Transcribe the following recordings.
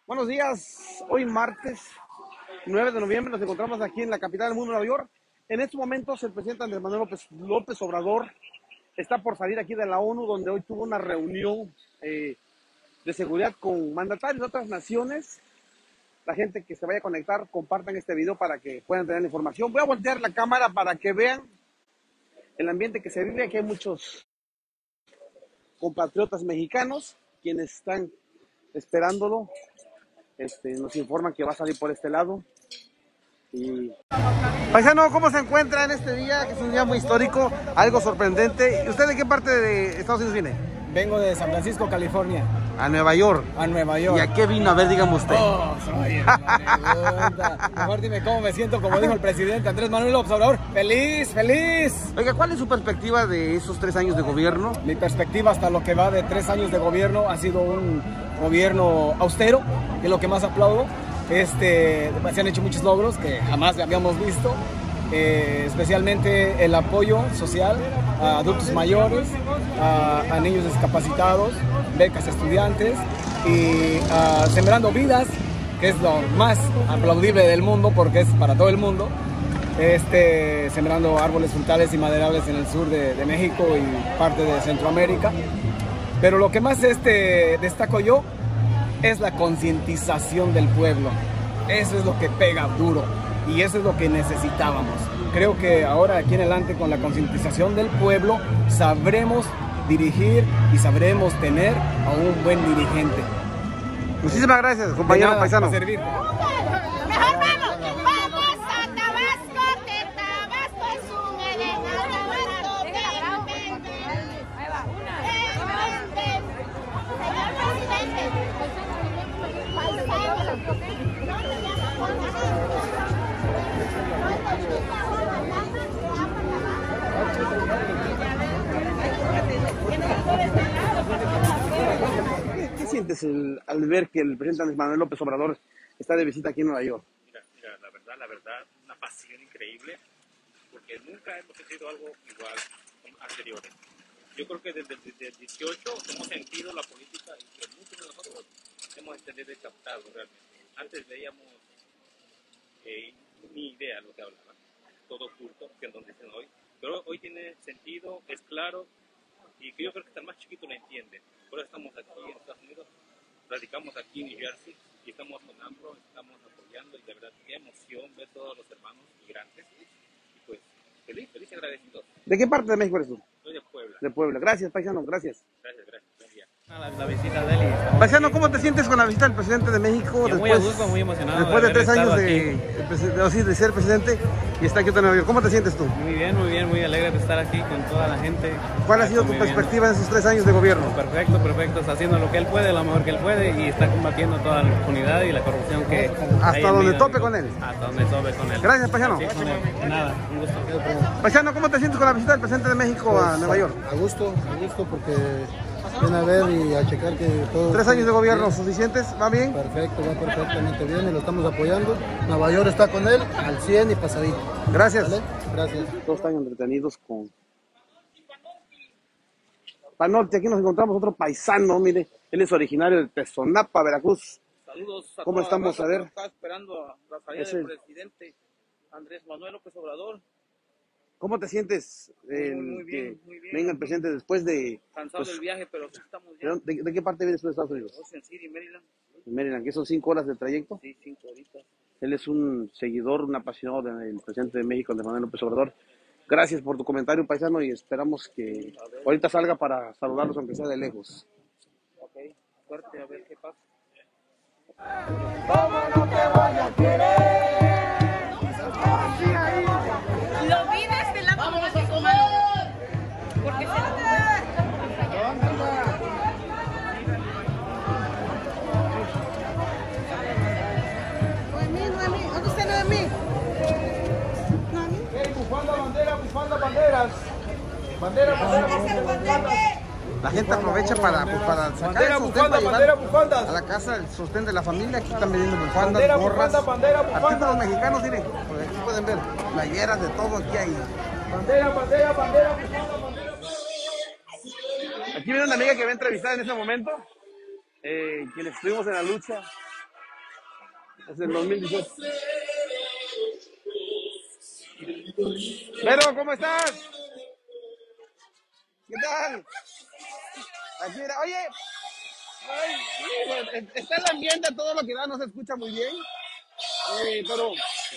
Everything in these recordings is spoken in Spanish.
Buenos días, hoy martes 9 de noviembre nos encontramos aquí en la capital del mundo, Nueva York. En estos momentos el presidente Andrés Manuel López Obrador está por salir aquí de la ONU, donde hoy tuvo una reunión de seguridad con mandatarios de otras naciones. La gente que se vaya a conectar, compartan este video para que puedan tener la información. Voy a voltear la cámara para que vean el ambiente que se vive. Aquí hay muchos compatriotas mexicanos quienes están esperándolo. Nos informan que va a salir por este lado. Y... Paisano, ¿cómo se encuentra en este día? Que es un día muy histórico, algo sorprendente. ¿Usted de qué parte de Estados Unidos viene? Vengo de San Francisco, California. A Nueva York. A Nueva York. ¿Y a qué vino? A ver, dígame usted. Oh, soy pregunta. Mejor dime cómo me siento, como dijo el presidente Andrés Manuel López Obrador. ¡Feliz, feliz! Oiga, ¿cuál es su perspectiva de esos 3 años de gobierno? Mi perspectiva hasta lo que va de 3 años de gobierno ha sido un gobierno austero, que es lo que más aplaudo. Se han hecho muchos logros que jamás habíamos visto. Especialmente el apoyo social a adultos mayores, a niños discapacitados, becas a estudiantes y sembrando vidas, que es lo más aplaudible del mundo porque es para todo el mundo. Sembrando árboles frutales y maderables en el sur de México y parte de Centroamérica. Pero lo que más destaco yo es la concientización del pueblo. Eso es lo que pega duro. Y eso es lo que necesitábamos. Creo que ahora, aquí en adelante, con la concientización del pueblo, sabremos dirigir y sabremos tener a un buen dirigente. Muchísimas gracias, compañero paisano. Para servir. ¿Qué sientes al ver que el presidente Andrés Manuel López Obrador está de visita aquí en Nueva York? Mira, la verdad, una pasión increíble, porque nunca hemos sentido algo igual anteriores. Yo creo que desde el 18 hemos sentido la política y que muchos de nosotros hemos entendido y captado realmente. Antes veíamos ni idea de lo que hablaban, todo oculto, que es donde dicen hoy. Pero hoy tiene sentido, es claro, y que yo creo que hasta el más chiquito lo entiende. Por eso estamos aquí en Estados Unidos, radicamos aquí en New Jersey, y estamos con AMLO, estamos apoyando, y de verdad, qué emoción ver todos los hermanos migrantes, y pues, feliz y agradecido. ¿De qué parte de México eres tú? Soy de Puebla. De Puebla. Gracias, paisano, gracias. Gracias, buen día. La visita de él. Paisano, ¿cómo te sientes con la visita del presidente de México? Muy a gusto, muy emocionado. Después de 3 años de de ser presidente y está aquí en Nueva York. ¿Cómo te sientes tú? Muy bien, muy alegre de estar aquí con toda la gente. ¿Cuál ha sido tu perspectiva en esos 3 años de gobierno? Perfecto, está haciendo lo que él puede, lo mejor que él puede y está combatiendo toda la impunidad y la corrupción que hasta donde tope con él. Hasta donde tope con él. Gracias, paisano. Nada, un gusto. Paisano, ¿cómo te sientes con la visita del presidente de México a Nueva York? A gusto porque ven a ver y a checar que todo... 3 años de gobierno suficientes, ¿va bien? Perfecto, va perfectamente bien y lo estamos apoyando. Nueva York está con él al 100 y pasadito. Gracias. ¿Vale? Gracias. Todos están entretenidos con... Panorte, aquí nos encontramos otro paisano, mire, él es originario de Tezonapa, Veracruz. Saludos a ¿Cómo toda estamos? la A ver. Está esperando la salida del presidente Andrés Manuel López Obrador. ¿Cómo te sientes Muy bien. venga el presidente después de... Cansado del viaje, pero aquí estamos ya. ¿De qué parte vienes tú de Estados Unidos? Ocean City, Maryland. Maryland, que son 5 horas de trayecto. Sí, 5 horitas. Él es un seguidor, un apasionado del presidente de México, Andrés Manuel López Obrador. Gracias por tu comentario, paisano, y esperamos que ahorita salga para saludarlos, aunque sea de lejos. Ok, suerte, a ver qué pasa. ¿Cómo no te voy a querer? Lo vi desde la... ¡Vámonos a comer! Porque se lo... La gente aprovecha para sacar el sostén, para llevar a la casa el sostén de la familia. Aquí están vendiendo bufandas, gorras, artículos mexicanos, miren, por aquí pueden ver playeras de todo, aquí hay. Bandera. Aquí viene una amiga que va a entrevistar en ese momento, quienes estuvimos en la lucha Es el 2018. Vero, ¿cómo estás? ¿Qué tal? Aquí, mira, oye, ay, está el ambiente, todo lo que da, no se escucha muy bien, pero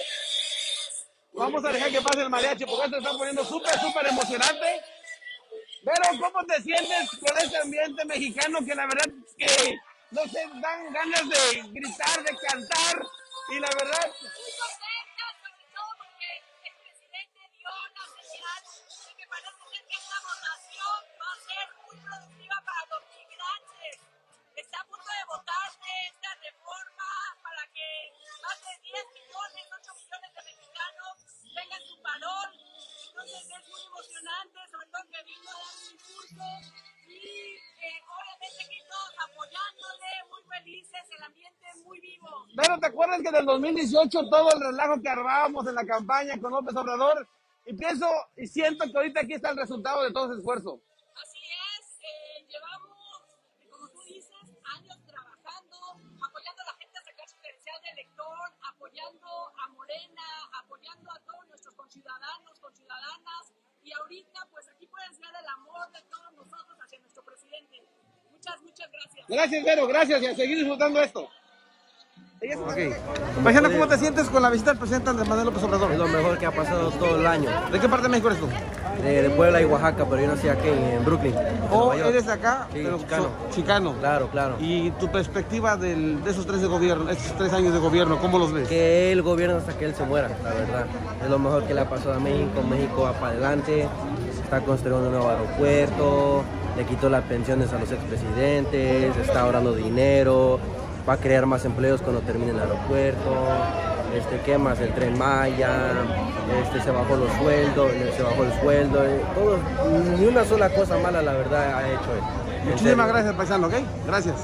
vamos a dejar que pase el mariachi porque esto se está poniendo súper emocionante. Pero, ¿cómo te sientes con este ambiente mexicano que la verdad que no se dan ganas de gritar, de cantar? Y la verdad... Muy contenta, sobre todo porque el presidente dio la señal de que parece ser que esta votación va a ser muy productiva para los migrantes. Está a punto de votarse esta reforma para que más de 10 millones, 8 millones de mexicanos tengan su parol. Entonces es muy emocionante, sobre todo que vino a dar un discurso y obviamente aquí todos apoyándole, muy felices, el ambiente muy vivo. Pero ¿te acuerdas que en el 2018 todo el relajo que armábamos en la campaña con López Obrador? Y pienso y siento que ahorita aquí está el resultado de todo ese esfuerzo. Así es, llevamos, como tú dices, años trabajando, apoyando a la gente a sacar su credencial de elector, apoyando a Morena, apoyando a todos nuestros conciudadanos, conciudadanas, y ahorita pues aquí pueden ser el amor de todos nosotros hacia nuestro presidente. Muchas gracias. Gracias, Vero, gracias y a seguir disfrutando esto. Okay. Paisano, ¿cómo te sientes con la visita del presidente Andrés Manuel López Obrador? Es lo mejor que ha pasado todo el año. ¿De qué parte de México eres tú? De Puebla y Oaxaca, pero yo nací aquí en Brooklyn. ¿O eres de acá? Sí, pero chicano. Chicano. Claro. ¿Y tu perspectiva de esos 3 de gobierno, estos 3 años de gobierno, cómo los ves? Que él gobierna hasta que él se muera, la verdad. Es lo mejor que le ha pasado a México. México va para adelante, está construyendo un nuevo aeropuerto, le quitó las pensiones a los expresidentes, está ahorrando dinero, va a crear más empleos cuando termine el aeropuerto. ¿Qué más? El Tren Maya, se bajó los sueldos, todo, ni una sola cosa mala la verdad ha hecho él. Muchísimas gracias, paisano, ¿ok? Gracias.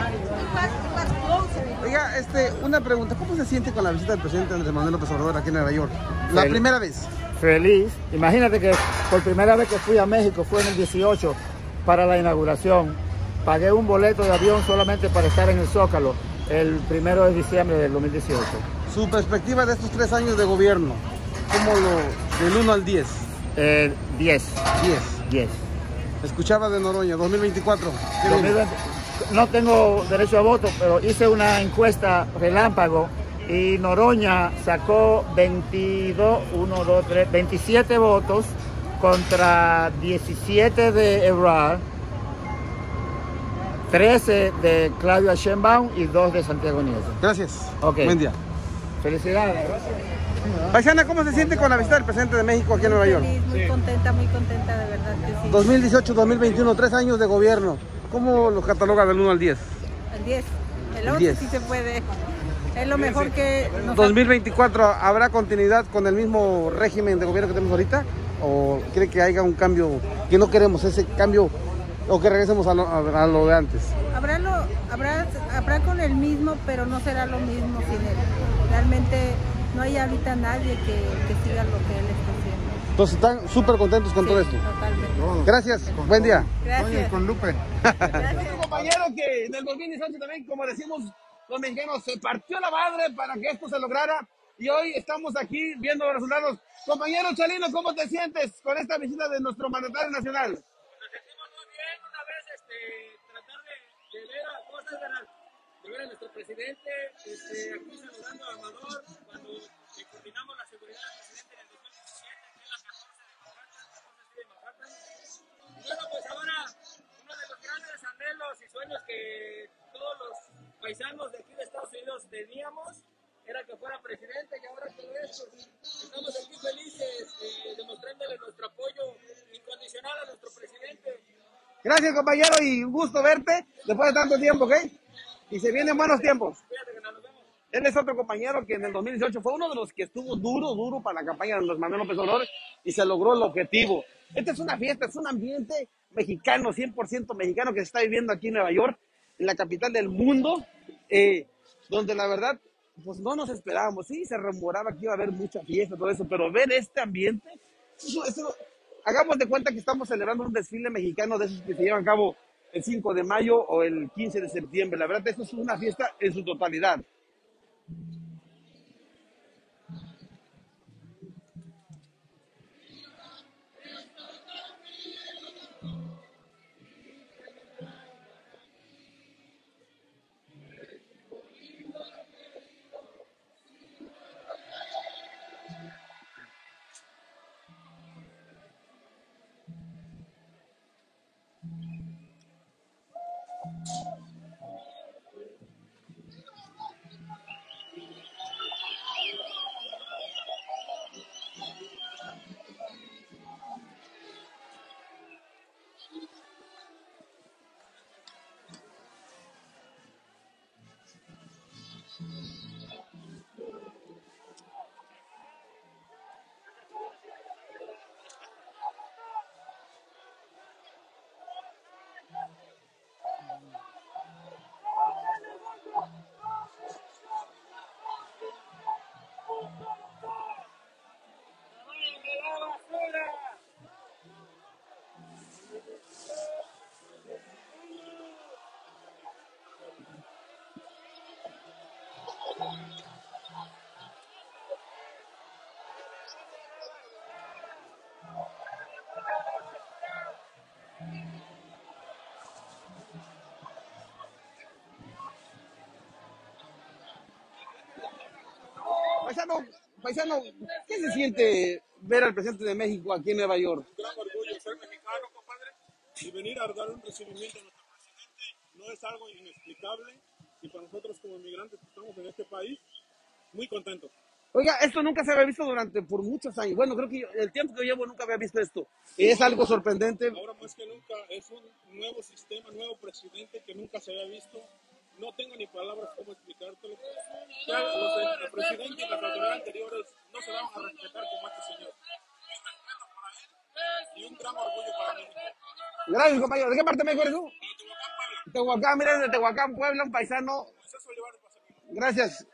Oiga, una pregunta, ¿cómo se siente con la visita del presidente Andrés Manuel López Obrador aquí en Nueva York? La primera vez. Feliz. Imagínate que por primera vez que fui a México fue en el 18 para la inauguración. Pagué un boleto de avión solamente para estar en el Zócalo el 1 de diciembre del 2018. Su perspectiva de estos 3 años de gobierno, ¿cómo del 1 al 10? 10. Escuchaba de Noroña, 2024. 2020, no tengo derecho a voto, pero hice una encuesta relámpago y Noroña sacó 27 votos contra 17 de Ebrard, 13 de Claudia Sheinbaum y 2 de Santiago Nieto. Gracias. Okay. Buen día. Felicidades. Paisana, ¿cómo se siente con la visita del presidente de México aquí en Nueva York? Muy contenta, de verdad que sí. 2018, 2021, 3 años de gobierno. ¿Cómo los cataloga del 1 al 10? El 10. El 11 sí se puede. Es lo mejor que... 2024, ¿habrá continuidad con el mismo régimen de gobierno que tenemos ahorita? ¿O cree que haya un cambio que no queremos, ese cambio, o que regresemos a lo de antes? Habrá con el mismo, pero no será lo mismo sin él. Realmente no hay ahorita nadie que siga lo que él está haciendo. Entonces están súper contentos con todo esto. Totalmente. Gracias, buen día. Gracias. Con Lupe. Gracias, compañero, que en el 2018 también, como decimos los mexicanos, se partió la madre para que esto se lograra. Y hoy estamos aquí viendo los resultados. Compañero Chalino, ¿cómo te sientes con esta visita de nuestro mandatario nacional? Nos sentimos muy bien una vez tratar de ver a cosas de ver a nuestro presidente aquí saludando a Amador cuando coordinamos la seguridad del presidente en el 2017 aquí en la 14 de Manhattan. Y bueno, pues ahora uno de los grandes anhelos y sueños que todos los paisanos de aquí de Estados Unidos teníamos era que fuera presidente, y ahora que lo es, pues, estamos aquí felices demostrándole nuestro apoyo incondicional a nuestro presidente. Gracias, compañero, y un gusto verte después de tanto tiempo, ¿ok? Y se vienen buenos tiempos. Él es otro compañero que en el 2018 fue uno de los que estuvo duro para la campaña de Andrés Manuel López Obrador y se logró el objetivo. Esta es una fiesta, es un ambiente mexicano, 100% mexicano que se está viviendo aquí en Nueva York, en la capital del mundo, donde la verdad, pues no nos esperábamos. Sí, se rumoraba que iba a haber mucha fiesta, todo eso, pero ver este ambiente, hagamos de cuenta que estamos celebrando un desfile mexicano de esos que se llevan a cabo el 5 de mayo o el 15 de septiembre. La verdad, esto es una fiesta en su totalidad. Paisano, paisano, ¿qué se siente ver al presidente de México aquí en Nueva York? Un gran orgullo ser mexicano, compadre, y venir a dar un recibimiento a nuestro presidente no es algo inexplicable y para nosotros como inmigrantes que estamos en este país, muy contentos. Oiga, esto nunca se había visto por muchos años. Bueno, creo que el tiempo que llevo nunca había visto esto. Es algo sorprendente. Ahora más que nunca es un nuevo sistema, nuevo presidente que nunca se había visto. No tengo ni palabras cómo explicártelo. Ya el presidente y las autoridades anteriores no se daban a respetar como este señor. Mi respeto para él y un gran orgullo para México. Gracias, compañero. ¿De qué parte me acuerdo? Tehuacán, mira, desde Tehuacán, Puebla, un paisano. Gracias.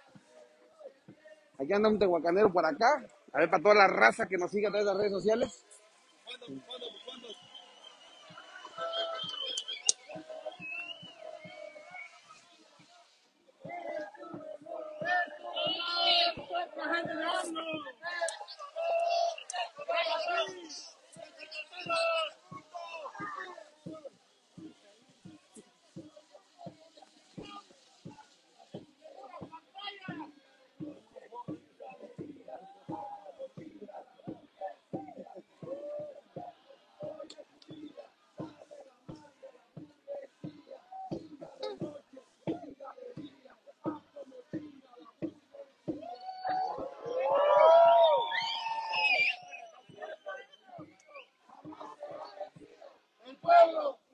Aquí anda un tehuacanero por acá. A ver, para toda la raza que nos sigue a través de las redes sociales. El pueblo